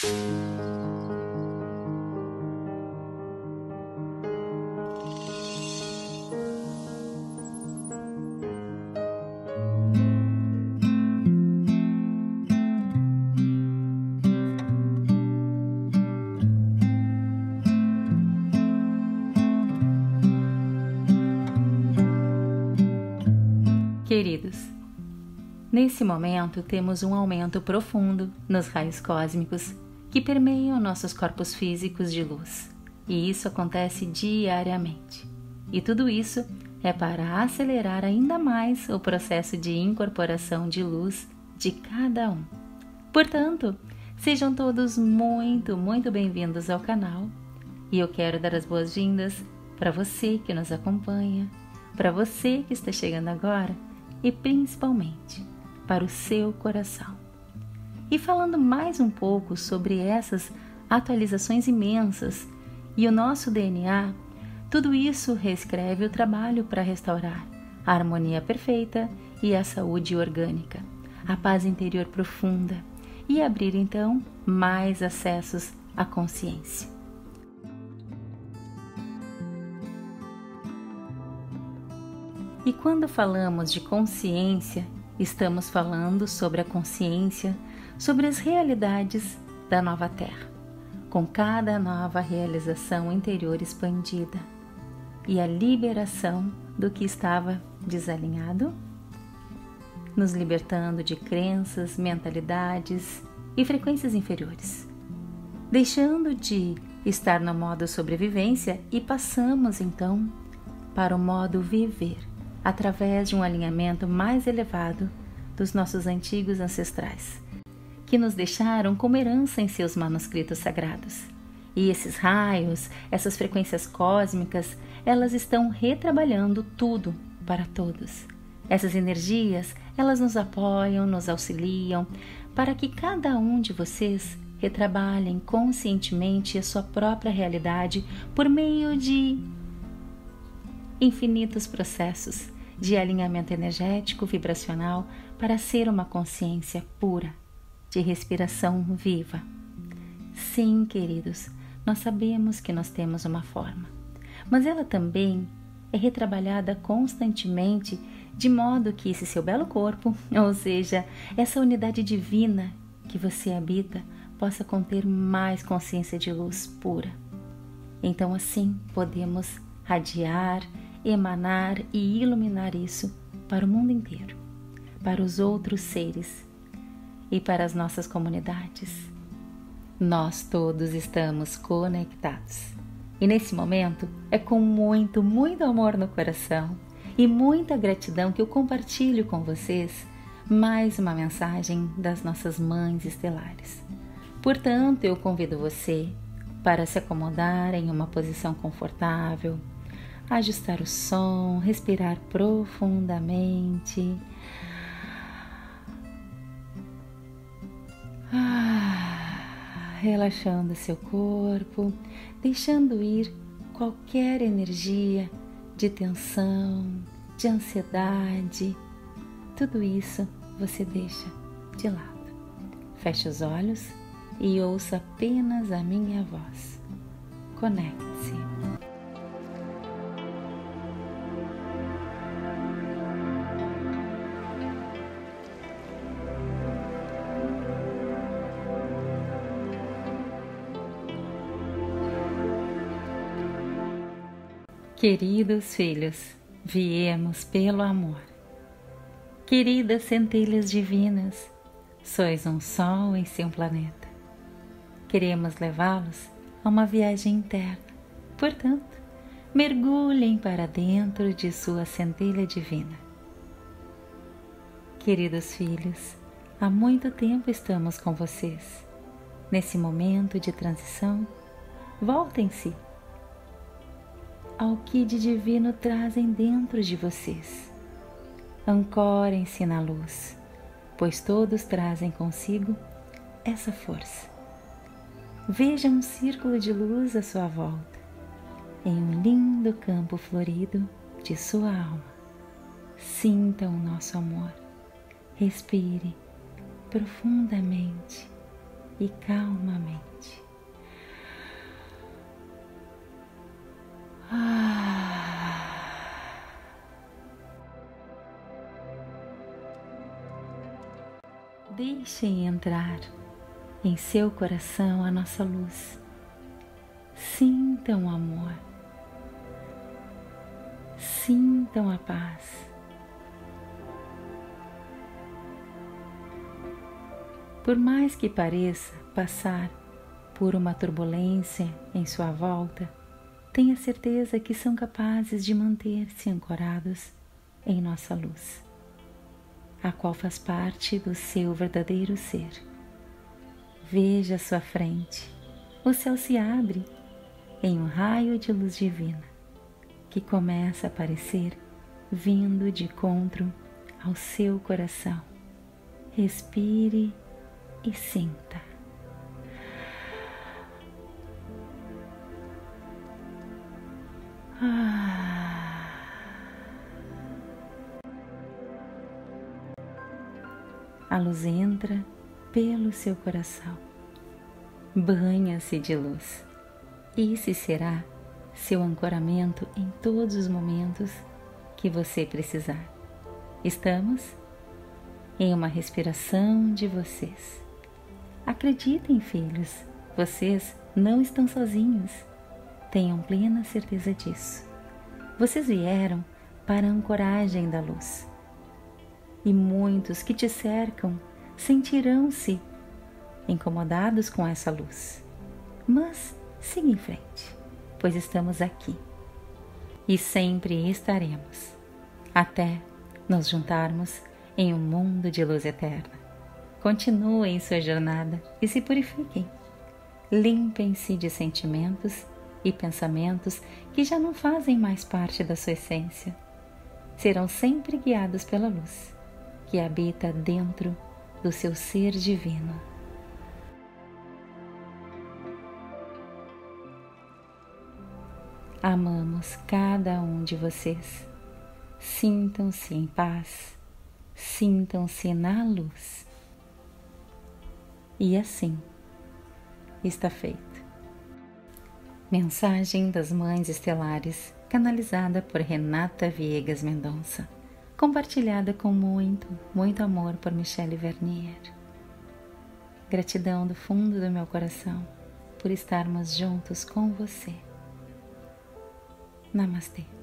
Queridos, nesse momento temos um aumento profundo nos raios cósmicos que permeiam nossos corpos físicos de luz, e isso acontece diariamente. E tudo isso é para acelerar ainda mais o processo de incorporação de luz de cada um. Portanto, sejam todos muito bem-vindos ao canal, e eu quero dar as boas-vindas para você que nos acompanha, para você que está chegando agora, e principalmente para o seu coração. E falando mais um pouco sobre essas atualizações imensas e o nosso DNA, tudo isso reescreve o trabalho para restaurar a harmonia perfeita e a saúde orgânica, a paz interior profunda e abrir então mais acessos à consciência. E quando falamos de consciência, estamos falando sobre a consciência, sobre as realidades da nova Terra, com cada nova realização interior expandida e a liberação do que estava desalinhado, nos libertando de crenças, mentalidades e frequências inferiores, deixando de estar no modo sobrevivência e passamos então para o modo viver, através de um alinhamento mais elevado dos nossos antigos ancestrais, que nos deixaram como herança em seus manuscritos sagrados. E esses raios, essas frequências cósmicas, elas estão retrabalhando tudo para todos. Essas energias, elas nos apoiam, nos auxiliam, para que cada um de vocês retrabalhem conscientemente a sua própria realidade por meio de infinitos processos de alinhamento energético vibracional para ser uma consciência pura, de respiração viva. Sim, queridos, nós sabemos que nós temos uma forma, mas ela também é retrabalhada constantemente de modo que esse seu belo corpo, ou seja, essa unidade divina que você habita, possa conter mais consciência de luz pura. Então assim podemos radiar, emanar e iluminar isso para o mundo inteiro, para os outros seres e para as nossas comunidades. Nós todos estamos conectados. E nesse momento é com muito amor no coração e muita gratidão que eu compartilho com vocês mais uma mensagem das nossas mães estelares. Portanto, eu convido você para se acomodar em uma posição confortável, ajustar o som, respirar profundamente. Relaxando seu corpo, deixando ir qualquer energia de tensão, de ansiedade. Tudo isso você deixa de lado. Feche os olhos e ouça apenas a minha voz. Conecte-se. Queridos filhos, viemos pelo amor. Queridas centelhas divinas, sois um sol em seu planeta. Queremos levá-los a uma viagem interna. Portanto, mergulhem para dentro de sua centelha divina. Queridos filhos, há muito tempo estamos com vocês. Nesse momento de transição, voltem-se ao que de divino trazem dentro de vocês. Ancorem-se na luz, pois todos trazem consigo essa força. Veja um círculo de luz à sua volta, em um lindo campo florido de sua alma. Sinta o nosso amor. Respire profundamente e calmamente. Deixem entrar em seu coração a nossa luz. Sintam o amor. Sintam a paz. Por mais que pareça passar por uma turbulência em sua volta, tenha certeza que são capazes de manter-se ancorados em nossa luz, a qual faz parte do seu verdadeiro ser. Veja à sua frente, o céu se abre em um raio de luz divina, que começa a aparecer vindo de encontro ao seu coração. Respire e sinta. A luz entra pelo seu coração, banha-se de luz. Esse será seu ancoramento em todos os momentos que você precisar. Estamos em uma respiração de vocês. Acreditem, filhos, vocês não estão sozinhos. Tenham plena certeza disso. Vocês vieram para a ancoragem da luz. E muitos que te cercam sentirão-se incomodados com essa luz. Mas siga em frente, pois estamos aqui e sempre estaremos, até nos juntarmos em um mundo de luz eterna. Continuem sua jornada e se purifiquem. Limpem-se de sentimentos e pensamentos que já não fazem mais parte da sua essência. Serão sempre guiados pela luz que habita dentro do seu ser divino. Amamos cada um de vocês. Sintam-se em paz, sintam-se na luz. E assim está feito. Mensagem das Mães Estelares, canalizada por Renata Viegas Mendonça, compartilhada com muito, muito amor por Michele Vernier. Gratidão do fundo do meu coração por estarmos juntos com você. Namastê.